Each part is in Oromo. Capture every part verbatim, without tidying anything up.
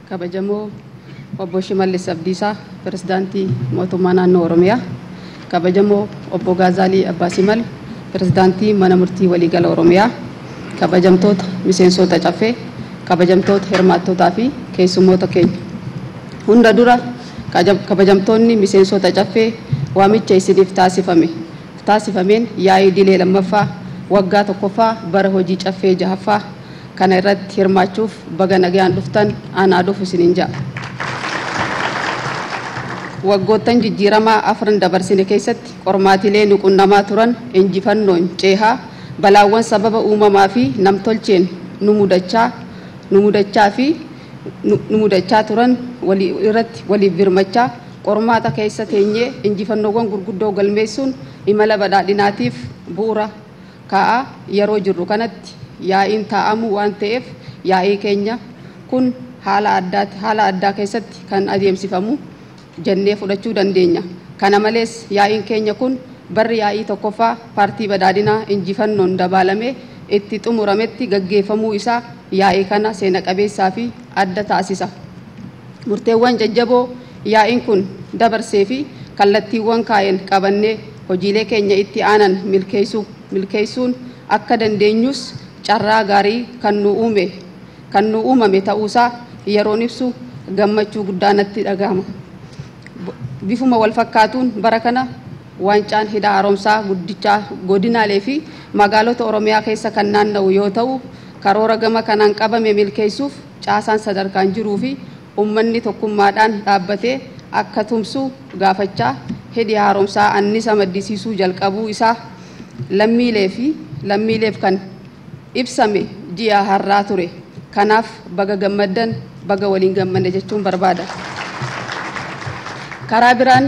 kabajamoo obbo Shimallis Abdiisaa pirezidaantii mootummaa naannoo Oromiyaa, kabajamoo obbo Gaazaalii Abbaasimal pirezidaantii mana murtii waliigala Oromiyaa, kabajamtoota miseensota caffee, kabajamtoota hirmaattootaa fi keessummoota keenya hunda dura kabajamtoonni miseensota caffee waamicha isiniif taasifame taasifameen yaa'ii idilee lammaffaa waggaa tokkoffaa bara hojii caffee jahaffaa kana irratti hirmaachuuf baga nagaan dhuftan aanaa dhufu isiniin ja'a. Waggoottan jijjiiramaa afran dabarsine keessatti qormaatilee nuqunnamaa turan injifannoon ceehaa balaawwan sababa uumamaa fi namtolcheen nu mudachaa nu mudachaa fi nu mudachaa turan walii irratti waliif birmachaa qormaata keessa teenyee injifannoowwan gurguddoo galmeessuun imala badhaadhinaatiif bu'uura kaa'aa yeroo jirru kanatti yaa'iin taa'amu waan ta'eef yaa'ii keenya kun haala addaa haala addaa keessatti kan adeemsifamu jennee fudhachuu dandeenya. Kana malees yaa'iin keenya kun barri yaa'ii tokkoffaa paartii badhaadhinaa injifannoon dabalamee itti xumurametti gaggeeffamuu isaa yaa'ii kana seena qabeessaa fi adda taasisa. Murteewwan jajjaboo yaa'iin kun dabarsee fi kallattiiwwan kaa'een qabannee hojiilee keenya itti aanan milkeessuu milkeessuun akka dandeenyus carraa gaarii kan nu uume kan nu uumame ta'uusaa yeroon ibsu gammachuu guddaa natti dhagahama. Bifuma wal fakkaatuun bara kana waancaan hidha haaromsaa guddichaa godinaalee fi magaalota Oromiyaa keessa kan naanna'u yoo ta'u, karoora gama kanaan qabame milkeessuuf caasaan sadarkaan jiruu fi uummanni tokkummaadhaan dhaabbatee akka tumsu gaafachaa hidhi haaromsaa annisa maddisiisuu jalqabuu isaa lammiilee fi lammiileef kan ibsame ji'a har'aa ture. Kanaaf baga gammaddan baga waliin gammanne jechuun barbaada. Karaa biraan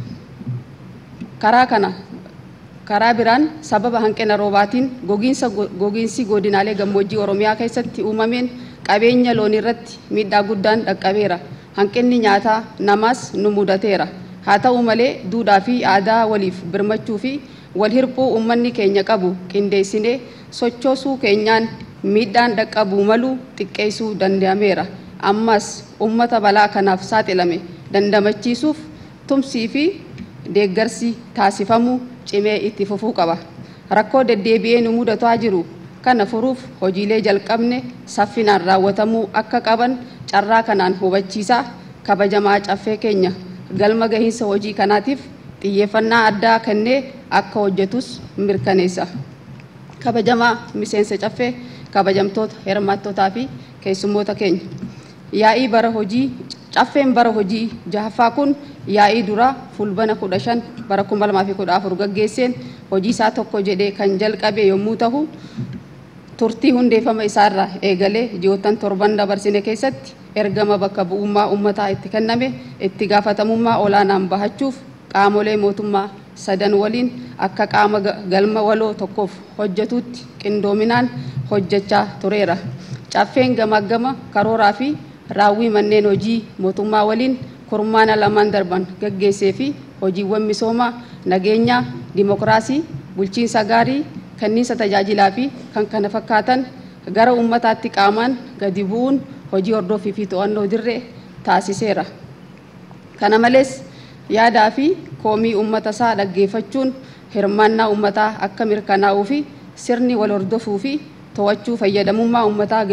karaa kana karaa biraan sababa hanqina roobaatiin gogiinsa gogiinsi godinaalee gammoojjii Oromiyaa keessatti uumameen qabeenya loonii irratti miidhaa guddaan dhaqqabeera. Hanqinni nyaataa namaas nu mudateera. Haa ta'u malee duudhaa fi aadaa waliif birmachuu fi wal hirphuu uummanni keenya qabu qindeessinee sochoosuu keenyaan miidhaan dhaqqabuu malu xiqqeessuu danda'ameera. Ammas uummata balaa kanaaf saaxilame dandamachiisuuf tumsii fi deeggarsi taasifamuu cimee itti fufuu qaba. Rakkoo deddeebi'ee nu mudataa jiru kana furuuf hojiilee jalqabne saffinaan raawwatamuu akka qaban carraa kanaan hubachiisaa kabajamaa caffee keenya galma gahiinsa hojii kanaatiif xiyyeeffannaa addaa kennee akka hojjetus mirkaneessa. Kabajamaa miseensa caffee, kabajamtoota hirmaattootaa fi keessummoota keenya. Yaa'ii bara hojii caffeen bara hojii jahaffaa kun yaa'ii dura fulbana kudha shan bara kuma lamaa fi kudha afur gaggeesseen hojii isaa tokko jedhee kan jalqabe yommuu ta'u, turtii hundeeffama isaarraa eegalee ji'oottan torban dabarsine keessatti ergama bakka bu'ummaa uummataa itti kenname itti gaafatamummaa olaanaan bahachuuf qaamolee mootummaa sadan waliin akka qaama galma waloo tokkoof hojjetutti qindoominaan hojjechaa tureera. Caffeen gamaggama karooraa fi raawwii manneen hojii mootummaa waliin kurmaana lamaan darban gaggeessee fi hojiiwwan misoomaa, nageenyaa, dimokiraasii, bulchiinsa gaarii, kenniinsa tajaajilaa fi kan kana fakkaatan gara uummataatti qaamaan gadi bu'uun hojii hordofii fi to'annoo dirree taasiseera. Kana malees yaadaa fi koomii uummata isaa dhaggeeffachuun hirmaannaa uummataa akka mirkanaa'uu fi sirni wal hordofuu fi to'achuu fayyadamummaa uummataa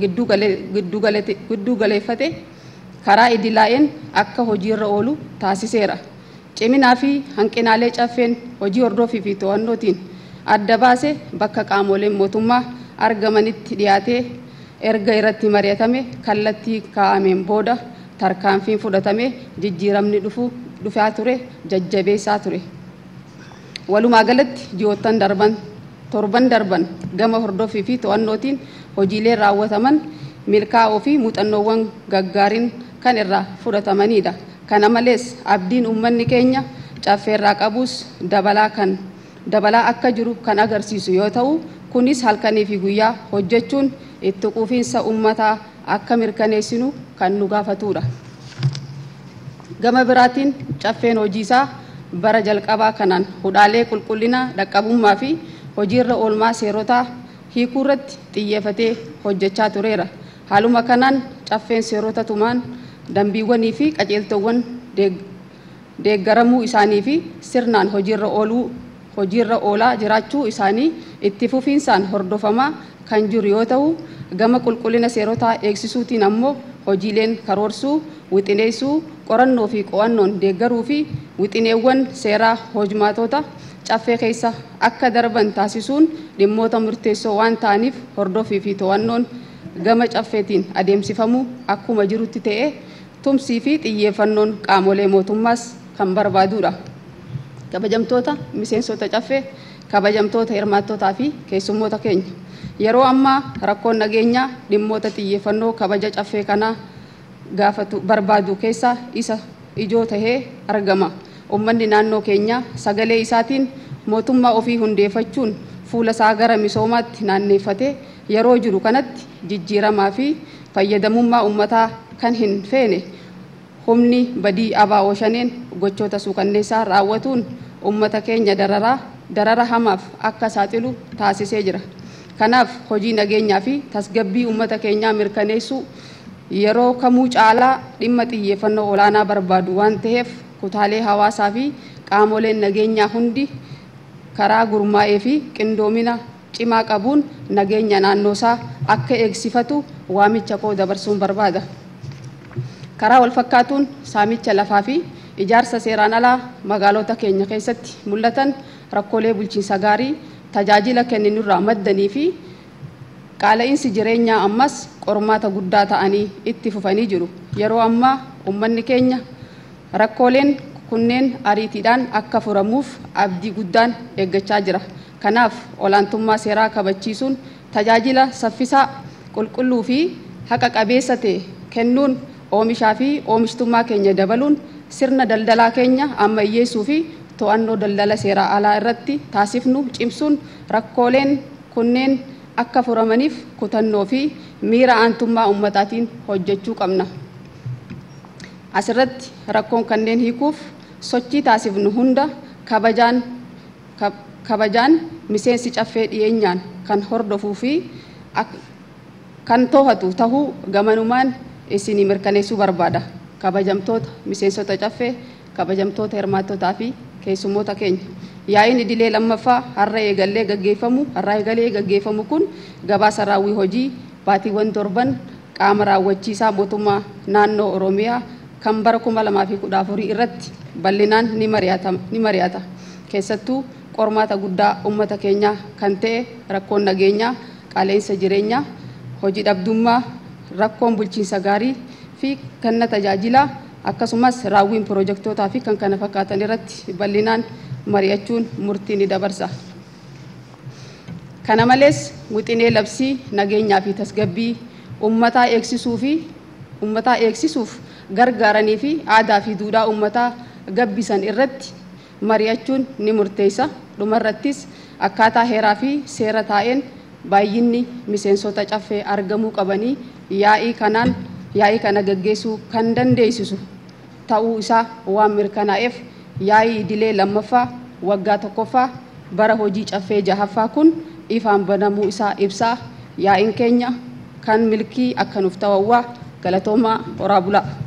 giddu galeeffate karaa idilaa'een akka hojiirra oolu taasiseera. Ciminaa fi hanqinaalee caffeen hojii hordofii fi to'annootiin adda baase bakka qaamoleen mootummaa argamanitti dhiyaatee erga irratti mari'atame kallattii kaa'ameen booda tarkaanfiin fudhatame jijjiiramni dhufu dhufaa ture jajjabeessaa ture. Walumaa galatti ji'oottan darban torban darban gama hordofii fi to'annootiin hojiilee raawwataman milkaa'oo fi muuxannoowwan gaggaariin kan irraa fudhatamanidha. Kana malees abdiin uummanni keenya caffeerraa qabus dabalaa kan dabalaa akka jiru kan agarsiisu yoo ta'u, kunis halkanii fi guyyaa hojjechuun itti quufinsa uummataa akka mirkaneessinu kan nu gaafatudha. Gama biraatiin caffeen hojii isaa bara jalqabaa kanaan hudhaalee qulqullinaa dhaqqabummaa fi hojiirra oolmaa seerotaa hiikuu irratti xiyyeeffatee hojjechaa tureera. Haaluma kanaan caffeen seerota tumaan dambiiwwanii fi qajeeltowwan deeggaramuu isaanii fi sirnaan hojiirra ooluu hojiirra oolaa jiraachuu isaanii itti fufiinsaan hordofamaa kan jiru yoo ta'u, gama qulqullina seerotaa eegsisuutiin ammoo hojiileen karoorsuu, wixineessuu, qorannoo fi qo'annoon deeggaruu fi wixineewwan seeraa hojmaatota caffee keessa akka darban taasisuun dhimmoota murteessoo waan ta'aniif hordofii fi to'annoon gama caffeetiin adeemsifamuu akkuma jirutti ta'e tumsii fi xiyyeeffannoon qaamolee mootummaas kan barbaadudha. Kabajamtoota miseensota caffee, kabajamtoota hirmaattotaa fi keessummoota keenya, yeroo ammaa rakkoon nageenyaa dhimmoota xiyyeeffannoo kabaja caffee kanaa gaafatu barbaadu keessaa isa ijoo tahee argama. Uummanni naannoo keenyaa sagalee isaatiin mootummaa ofii hundeeffachuun fuula isaa gara misoomaatti naanneeffatee yeroo jiru kanatti jijjiiramaa fi fayyadamummaa uummataa kan hin feene humni badii abaa'oo shaneen gochoota suukanneessaa raawwatuun uummata keenya dararaa darara hamaaf akka saaxilu taasisee jira. Kanaaf hojii nageenyaa fi tasgabbii uummata keenyaa mirkaneessuu yeroo kamuu caalaa dhimma xiyyeeffannoo olaanaa barbaadu waan ta'eef kutaalee hawaasaa fi qaamoleen nageenyaa hundi karaa gurmaa'ee fi qindoomina cimaa qabuun nageenya naannoosaa akka eegsifatu waamicha koo dabarsuun barbaada. Karaa wal fakkaatuun saamicha lafaa fi ijaarsa seeraan alaa magaalota keenya keessatti mul'atan rakkoolee bulchiinsa gaarii tajaajila kenninurraa maddanii fi qaala'insi jireenyaa ammas qormaata guddaa ta'anii itti fufanii jiru. Yeroo ammaa uummanni keenya rakkooleen kunneen ariitiidhaan akka furamuuf abdii guddaan eeggachaa jira. Kanaaf olaantummaa seeraa kabachiisuun tajaajila saffisaa qulqulluu fi haqa qabeessa ta'e kennuun oomishaa fi oomishtummaa keenya dabaluun sirna daldalaa keenya ammayyeessuu fi to'annoo daldala seeraa alaa irratti taasifnu cimsuun rakkooleen kunneen akka furamaniif kutannoo fi miira aantummaa uummataatiin hojjechuu qabna. Asirratti rakkoon kanneen hiikuuf sochii taasifnu hunda kabajaan kabajaan miseensi caffee dhiyeenyaan kan hordofuu fi kan to'atu tahuu gamanumaan isinii mirkaneessuu barbaada. Kabajamtoota miseensota caffee, kabajamtoota hirmaattotaa fi keessummoota keenya, yaa'iin idilee lammaffaa har'a eegalee gaggeeffamu har'a eegalee gaggeeffamu kun gabaasa raawwii hojii baatiiwwan torban qaama raawwachiisaa mootummaa naannoo Oromiyaa kan bara kuma lamaa fi kudha afurii irratti bal'inaan ni mari'ata ni mari'ata. Keessattuu qormaata guddaa uummata keenyaa kan ta'e rakkoon nageenyaa, qaala'insa jireenyaa, hojii dhabdummaa, rakkoon bulchiinsa gaarii fi kenna tajaajilaa akkasumas raawwiin piroojektootaa fi kan kana fakkaatan irratti bal'inaan mari'achuun murtii ni dabarsa. Kana malees wixinee labsii nageenyaa fi tasgabbii uummataa eegsisuu fi uummataa eegsisuuf gargaaranii fi aadaa fi duudhaa uummataa gabbisan irratti mari'achuun ni murteessa. Dhumarrattis akkaataa heeraa fi seera taa'een baay'inni miseensota caffee argamuu qabanii yaa'ii kanaan yaa'ii kana gaggeessuu kan dandeessisu ta'uu isaa waan mirkanaa'eef yaa'ii idilee lammaffaa waggaa tokkoffaa bara hojii caffee jahaffaa kun ifaan banamuu isaa ibsaa. Yaa'iin keenya kan milkii akka nuuf ta'u galatoomaa horaa bulaa.